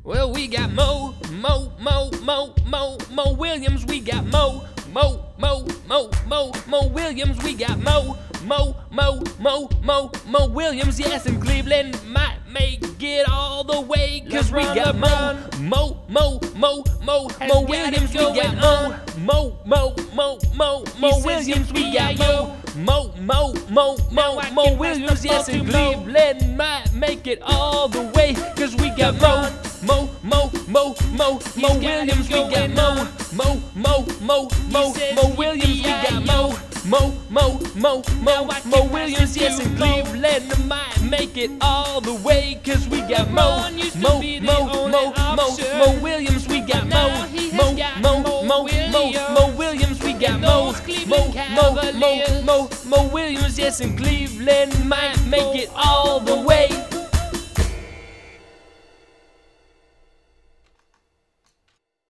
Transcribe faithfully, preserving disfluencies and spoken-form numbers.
Well, we got Mo, Mo, Mo, Mo, Mo, Mo Williams. We got Mo, Mo, Mo, Mo, Mo, Mo Williams. We got Mo, Mo, Mo, Mo, Mo, Mo Williams. Yes, and Cleveland might make it all the way, cause we got Mo, Mo, Mo, Mo, Mo, Mo Williams. We got Mo, Mo, Mo, Mo, Mo, Mo Williams. We got Mo, Mo, Mo, Mo, Mo, Mo Williams. Yes, and Cleveland might make it all the way, cause we got Mo, Mo, Mo, Mo, Mo, Mo Williams. We got Mo, Mo, Mo, Mo, Mo, Mo Williams. We got Mo, Mo, Mo, Mo, Mo, Mo Williams. Yes, and Cleveland might make it all the way, cause we got Mo, Mo, Mo, Mo, Mo, Mo Williams. We got Mo, Mo, Mo, Mo, Mo, Mo Williams. We got Mo, Mo, Mo, Mo, Mo, Mo Williams. Yes, and Cleveland might make it all the way.